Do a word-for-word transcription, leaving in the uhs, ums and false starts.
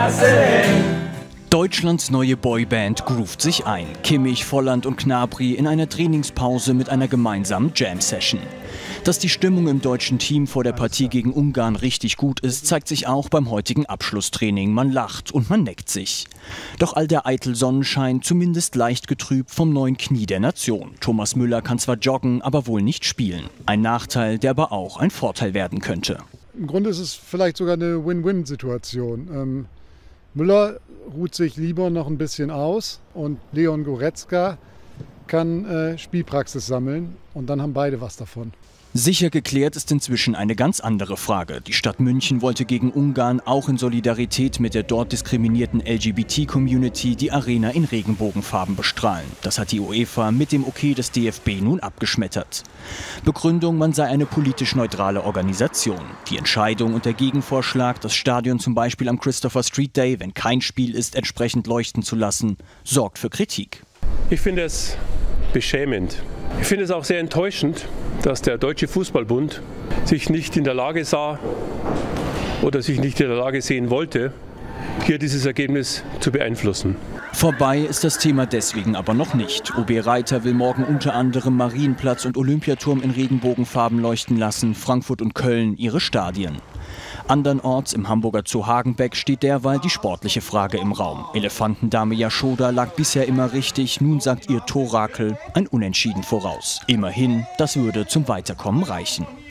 Deutschlands neue Boyband groovt sich ein. Kimmich, Volland und Gnabry in einer Trainingspause mit einer gemeinsamen Jam-Session. Dass die Stimmung im deutschen Team vor der Partie gegen Ungarn richtig gut ist, zeigt sich auch beim heutigen Abschlusstraining. Man lacht und man neckt sich. Doch all der eitel Sonnenschein zumindest leicht getrübt vom neuen Knie der Nation. Thomas Müller kann zwar joggen, aber wohl nicht spielen. Ein Nachteil, der aber auch ein Vorteil werden könnte. Im Grunde ist es vielleicht sogar eine Win-Win-Situation. Ähm Müller ruht sich lieber noch ein bisschen aus und Leon Goretzka kann äh, Spielpraxis sammeln und dann haben beide was davon. Sicher geklärt ist inzwischen eine ganz andere Frage. Die Stadt München wollte gegen Ungarn auch in Solidarität mit der dort diskriminierten L G B T-Community die Arena in Regenbogenfarben bestrahlen. Das hat die UEFA mit dem Okay des D F B nun abgeschmettert. Begründung, man sei eine politisch neutrale Organisation. Die Entscheidung und der Gegenvorschlag, das Stadion zum Beispiel am Christopher Street Day, wenn kein Spiel ist, entsprechend leuchten zu lassen, sorgt für Kritik. Ich finde es beschämend. Ich finde es auch sehr enttäuschend, dass der Deutsche Fußballbund sich nicht in der Lage sah oder sich nicht in der Lage sehen wollte, hier dieses Ergebnis zu beeinflussen. Vorbei ist das Thema deswegen aber noch nicht. O B Reiter will morgen unter anderem Marienplatz und Olympiaturm in Regenbogenfarben leuchten lassen, Frankfurt und Köln ihre Stadien. Andernorts im Hamburger Zoo Hagenbeck steht derweil die sportliche Frage im Raum. Elefantendame Jaschoda lag bisher immer richtig, nun sagt ihr Torakel ein Unentschieden voraus. Immerhin, das würde zum Weiterkommen reichen.